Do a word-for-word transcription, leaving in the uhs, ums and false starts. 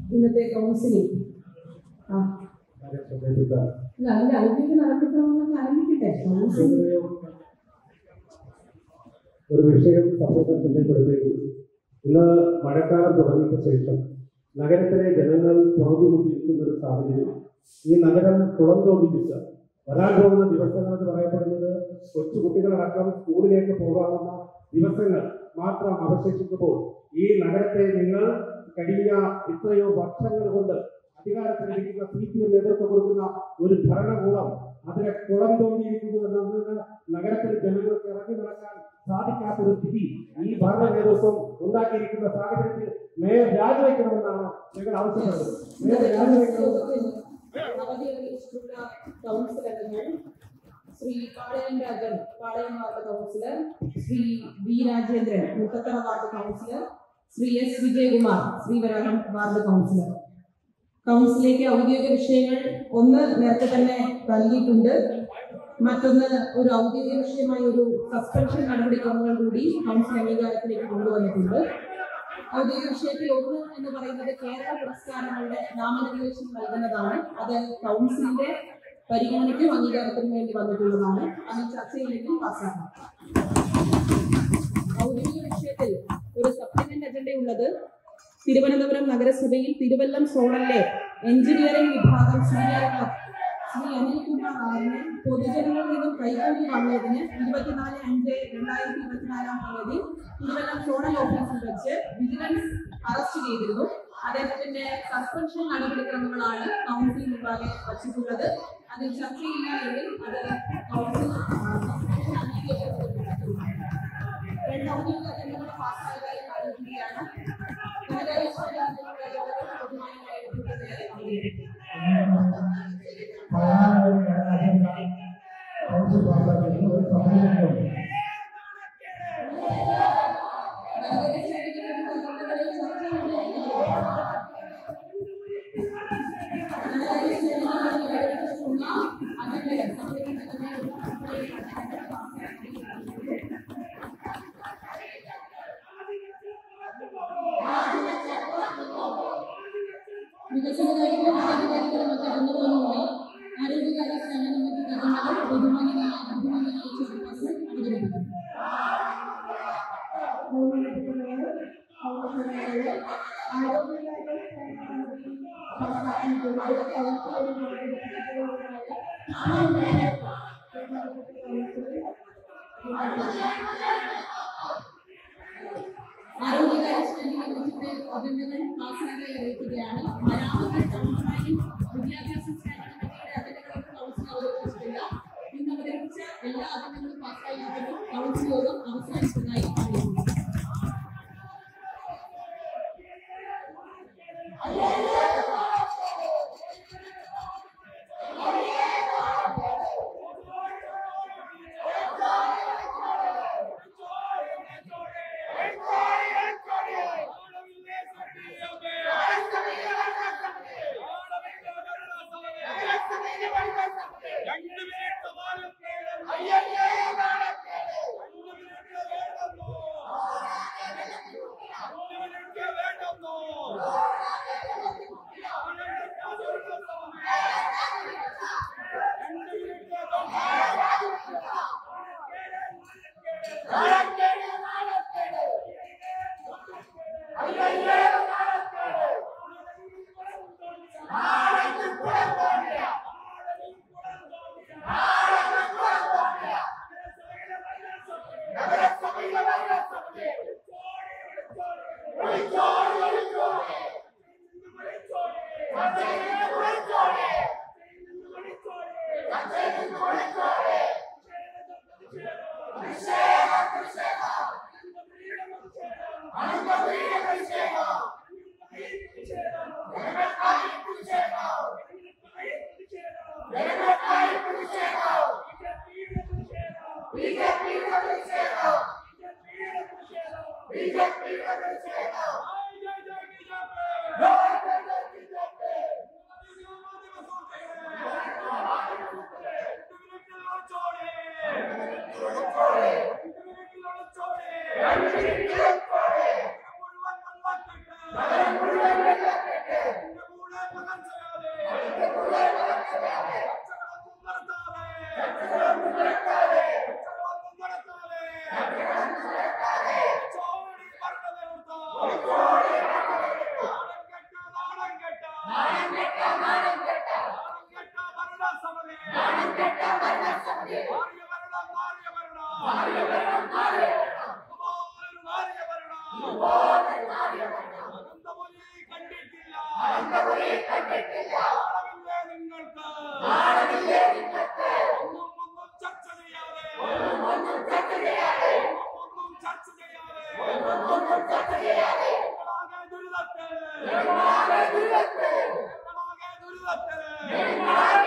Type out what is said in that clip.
ഇന്നത്തെ കൗൺസിലിംഗ് അതിന്റെ ഔദ്യോഗിക നടപടിക്രമങ്ങളൊക്കെ ആരംഭിക്കട്ടെ. ഒരു വിഷയം സഭയുടെ ശ്രദ്ധപ്പെടുകയും ഇന്ന് മഴക്കാലം തുടങ്ങിയ ശേഷം നഗരത്തിലെ ജനങ്ങൾ പുറത്തുകൊണ്ടിരിക്കുന്ന ഒരു സാഹചര്യം, ഈ നഗരം കുളം തോണ്ടിപ്പിച്ച വരാൻ പോകുന്ന ദിവസങ്ങൾ എന്ന് പറയപ്പെടുന്നത് കൊച്ചുകുട്ടികളടക്കം സ്കൂളിലേക്ക് പോകാവുന്ന ദിവസങ്ങൾ മാത്രം അവശേഷിക്കുമ്പോൾ ഈ നഗരത്തെ നിങ്ങൾ കഴിഞ്ഞ എത്രയോ വർഷങ്ങൾ കൊണ്ട് അധികാരത്തിലിരിക്കുന്ന സി പി എം നേതൃത്വം കൊടുക്കുന്ന ഒരു ഭരണകൂടം അതിനെ കുളം തോന്നിയിരിക്കുന്നു എന്നത് നഗരത്തിലെ ജനങ്ങൾക്ക് ഇറങ്ങി നടക്കാൻ സാധിക്കാത്തൊരു സ്ഥിതി ഈ ഭരണ നേതൃത്വം ഉണ്ടാക്കിയിരിക്കുന്ന സാഹചര്യത്തിൽ മേയർ രാജിവെക്കണമെന്നാണ് ഞങ്ങൾ ആവശ്യപ്പെടുന്നത്. മേയർ രാജിവെക്കണമെന്ന് കൗൺസിൽ അംഗങ്ങൾ Shri Palayam Rajan Palayam ward councillor, Shri V Rajendran Muthathara ward councillor, Shri S Vijayakumar Sreevaraham ward councillor. കൗൺസിലേക്ക് ഔദ്യോഗിക വിഷയങ്ങൾ ഒന്ന് നേരത്തെ തന്നെ നൽകിയിട്ടുണ്ട്. മറ്റൊന്ന് ഒരു ഔദ്യോഗിക വിഷയമായ ഒരു സസ്പെൻഷൻ നടപടിക്രമങ്ങൾ കൂടി കൗൺസിൽ അംഗീകാരത്തിലേക്ക് കൊണ്ടുവന്നിട്ടുണ്ട്. ഔദ്യോഗിക വിഷയത്തിൽ ഒന്ന് എന്ന് പറയുന്നത് കേരള പുരസ്കാരങ്ങളുടെ നാമനിർദ്ദേശം നൽകുന്നതാണ്. അത് കൗൺസിലിന്റെ പരിഗണനയ്ക്കും അംഗീകാരത്തിനും വേണ്ടി വന്നിട്ടുള്ളതാണ്. അത് ചർച്ചയിലേക്കും പാസ്സാക്കണം. ഔദ്യോഗിക വിഷയത്തിൽ ഒരു സപ്ലിമെന്റ് അജണ്ടയുള്ളത് തിരുവനന്തപുരം നഗരസഭയിൽ തിരുവല്ലം സോണലിലെ എഞ്ചിനീയറിംഗ് വിഭാഗം സീനിയർ ശ്രീ അനിൽകുമാർ ആറിനെ പൊതുജനങ്ങളിൽ നിന്നും കൈക്കൂലി വാങ്ങിയതിന് ഇരുപത്തിനാല് അഞ്ച് രണ്ടായിരത്തി ഇരുപത്തിനാലാം തീയതി തിരുവല്ലം സോണൽ ഓഫീസിൽ വെച്ച് വിജിലൻസ് അറസ്റ്റ് ചെയ്തിരുന്നു. അദ്ദേഹത്തിന്റെ സസ്പെൻഷൻ നടപടിക്രമങ്ങളാണ് കൗൺസിൽ മുമ്പാകെ വച്ചിട്ടുള്ളത്. അതിൽ ചർച്ചയില്ല എങ്കിൽ അത് കൗൺസിൽ രണ്ട് ഔദ്യോഗിക അജണ്ടകൾ പാസ്സായതായി അറിയിക്കുകയാണ്. അജണ്ടകൾ പാസ്സായി അറിയിക്കുകയാണ്. മരാമത്ത് ടൗൺപ്ലാനിംഗ് വിദ്യാഭ്യാസ സ്റ്റാൻഡിംഗ് കമ്മിറ്റിയുടെ അജണ്ടകൾക്ക് കൗൺസിൽ അവതരിപ്പിച്ചിട്ടില്ല. ഇന്ന് അവതരിപ്പിച്ച എല്ലാ അജണ്ടകളും പാസ്സായിരിക്കുന്നു. കൗൺസിൽ യോഗം അവസാനിച്ചതായി അറിയിക്കുന്നു. Yeah.